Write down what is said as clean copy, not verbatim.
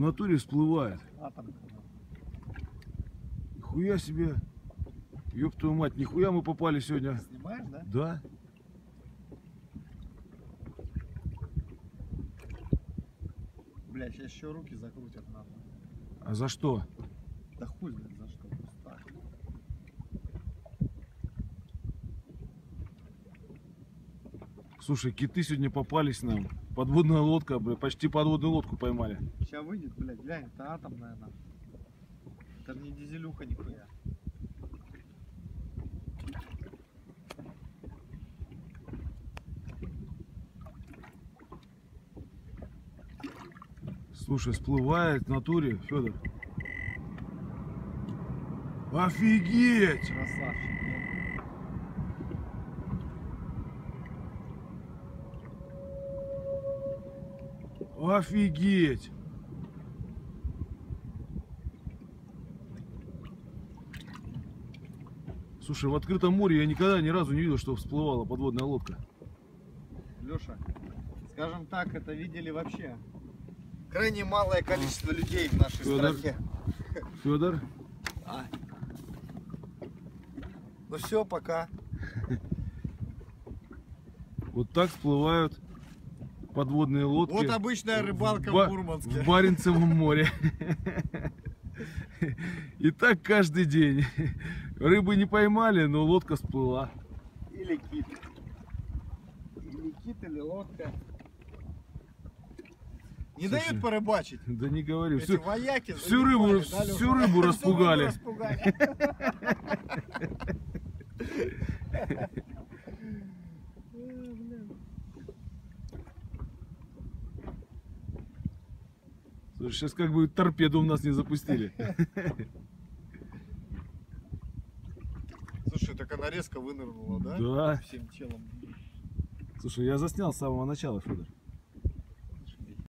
натуре всплывает. Атомка. Нихуя себе. Ёб твою мать, нихуя мы попали сегодня. Снимаешь, да? Да. Бля, сейчас еще руки закрутят надо. А за что? Да хуй знает за что. Просто так. Слушай, киты сегодня попались нам. Подводная лодка, бля, почти подводную лодку поймали. Сейчас выйдет, блядь, глянь, это атомная нахуй. Это же не дизелюха нихуя. Слушай, всплывает в натуре, Федор. Офигеть! Красавчик, нет? Офигеть! Слушай, в открытом море я никогда ни разу не видел, что всплывала подводная лодка. Леша, скажем так, это видели вообще крайне малое количество людей в нашей стране. Федор? А. Ну все, пока. Вот так всплывают подводные лодки. Вот обычная рыбалка в Мурманске. В Баренцевом море. И так каждый день. Рыбы не поймали, но лодка всплыла. Или кит. Или кит, или лодка. Не Слушай, дают порыбачить. Да не говори. Эти вояки Всю рыбу распугали. Слушай, сейчас как бы торпеду у нас не запустили. Слушай, так она резко вынырнула, да? Да. Всем телом. Слушай, я заснял с самого начала, Федор.